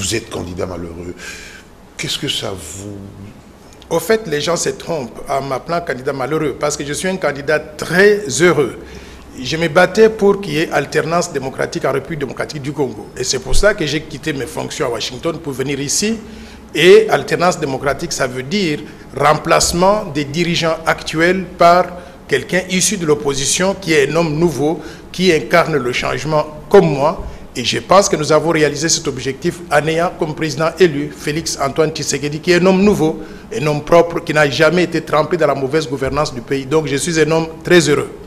vous êtes candidat malheureux. Qu'est-ce que ça vous... Au fait, les gens se trompent en m'appelant candidat malheureux parce que je suis un candidat très heureux. Je me battais pour qu'il y ait alternance démocratique en République démocratique du Congo. Et c'est pour ça que j'ai quitté mes fonctions à Washington pour venir ici. Et alternance démocratique, ça veut dire remplacement des dirigeants actuels par quelqu'un issu de l'opposition qui est un homme nouveau, qui incarne le changement comme moi. Et je pense que nous avons réalisé cet objectif en ayant comme président élu Félix Antoine Tshisekedi, qui est un homme nouveau, un homme propre, qui n'a jamais été trempé dans la mauvaise gouvernance du pays. Donc je suis un homme très heureux.